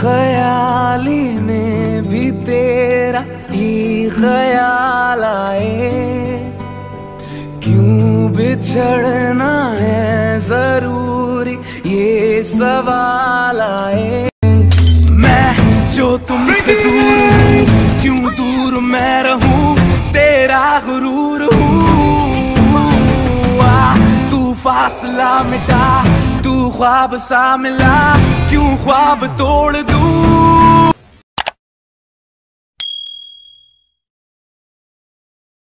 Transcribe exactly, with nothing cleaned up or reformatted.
ख्याली में भी तेरा ही ख्याल आए, क्यों बिछड़ना है जरूरी ये सवाल आए। मैं जो तुमसे दूर हूँ, क्यों दूर मैं रहूं, तेरा गुरूर हूँ। आ तू फासला मिटा, तू ख्वाब सा मिला, क्यों ख्वाब तोड़ दूं।